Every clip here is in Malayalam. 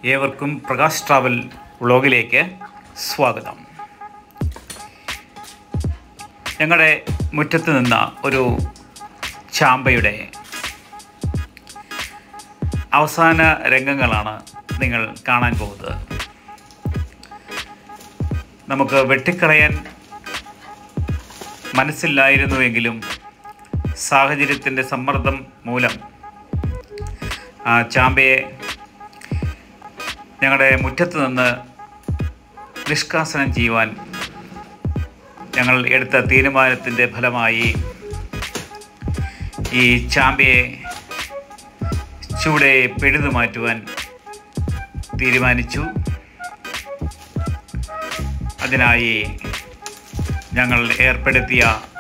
ഏവർക്കും പ്രകാശ് ട്രാവൽ വ്ളോഗിലേക്ക് സ്വാഗതം. ഞങ്ങളുടെ മുറ്റത്ത് നിന്ന ഒരു ചാമ്പയുടെ അവസാന രംഗങ്ങളാണ് നിങ്ങൾ കാണാൻ പോകുന്നത്. നമുക്ക് വെട്ടിക്കളയാൻ മനസ്സില്ലായിരുന്നുവെങ്കിലും സാഹചര്യത്തിൻ്റെ സമ്മർദ്ദം മൂലം ആ ചാമ്പയെ ഞങ്ങളുടെ മുറ്റത്ത് നിന്ന് നിഷ്കാസനം ചെയ്യുവാൻ ഞങ്ങൾ എടുത്ത തീരുമാനത്തിൻ്റെ ഫലമായി ഈ ചാമ്പയെ ചൂടെ പിഴുതു മാറ്റുവാൻ തീരുമാനിച്ചു. അതിനായി ഞങ്ങൾ ഏർപ്പെടുത്തിയ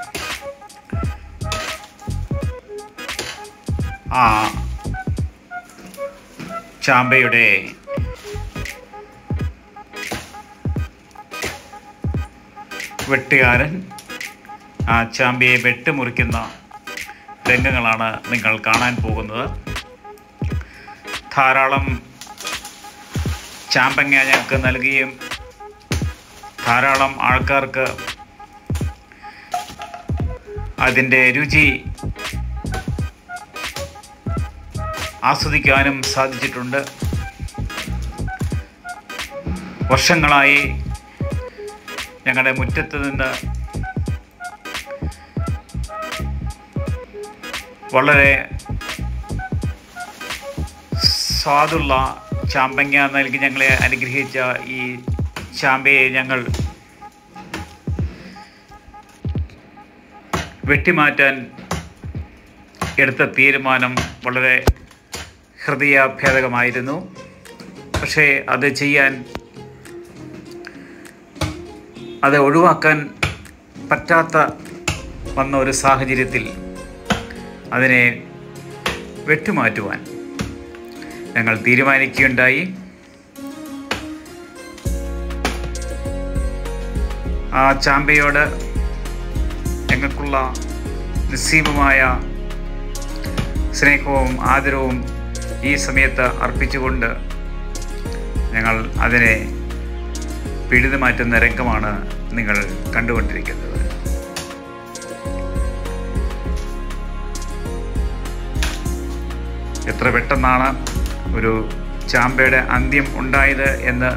ആ ചാമ്പയുടെ വെട്ടുകാരൻ ആ ചാമ്പയെ വെട്ടിമുറിക്കുന്ന രംഗങ്ങളാണ് നിങ്ങൾ കാണാൻ പോകുന്നത്. ധാരാളം ചാമ്പങ്ങ ഞങ്ങൾക്ക് നൽകുകയും ധാരാളം ആൾക്കാർക്ക് അതിൻ്റെ രുചി ആസ്വദിക്കാനും സാധിച്ചിട്ടുണ്ട്. വർഷങ്ങളായി ഞങ്ങളുടെ മുറ്റത്ത് നിന്ന് വളരെ സ്വാദുള്ള ചാമ്പങ്ങ നൽകി ഞങ്ങളെ അനുഗ്രഹിച്ച ഈ ചാമ്പയെ ഞങ്ങൾ വെട്ടിമാറ്റാൻ എടുത്ത തീരുമാനം വളരെ ഹൃദയാഭേദകമായിരുന്നു. പക്ഷേ അത് ഒഴിവാക്കാൻ പറ്റാത്ത വന്ന ഒരു സാഹചര്യത്തിൽ അതിനെ വെട്ടിമാറ്റുവാൻ ഞങ്ങൾ തീരുമാനിക്കുകയുണ്ടായി. ആ ചാമ്പയോട് ഞങ്ങൾക്കുള്ള നിസ്സീമമായ സ്നേഹവും ആദരവും ഈ സമയത്ത് അർപ്പിച്ചുകൊണ്ട് ഞങ്ങൾ അതിനെ പിഴുതു മാറ്റുന്ന രംഗമാണ് നിങ്ങൾ കണ്ടുകൊണ്ടിരിക്കുന്നത്. എത്ര പെട്ടെന്നാണ് ഒരു ചാമ്പയുടെ അന്ത്യം ഉണ്ടായത് എന്ന്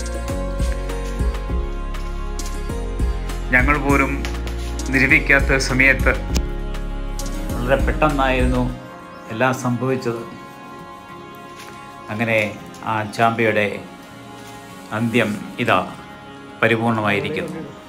ഞങ്ങൾ പോലും നിരൂപിക്കാത്ത സമയത്ത് വളരെ പെട്ടെന്നായിരുന്നു എല്ലാം സംഭവിച്ചത്. അങ്ങനെ ആ ചാമ്പയുടെ അന്ത്യം ഇതാ പരിപൂർണമായിരിക്കുന്നു.